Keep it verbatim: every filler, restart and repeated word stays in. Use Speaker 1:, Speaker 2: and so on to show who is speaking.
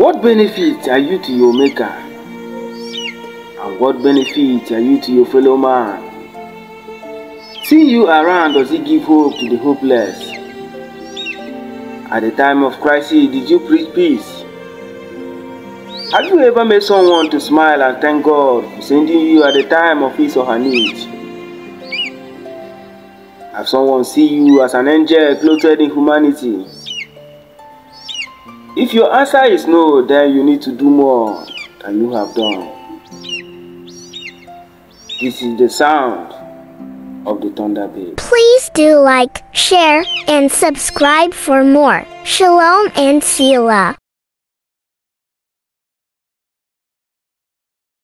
Speaker 1: What benefit are you to your maker? And what benefit are you to your fellow man? Seeing you around, does it give hope to the hopeless? At the time of crisis, did you preach peace? Have you ever met someone to smile and thank God for sending you at the time of his or her need? Have someone see you as an angel clothed in humanity? If your answer is no, then you need to do more than you have done. This is the sound of the thunder babe.
Speaker 2: Please do like, share, and subscribe for more. Shalom and Selah.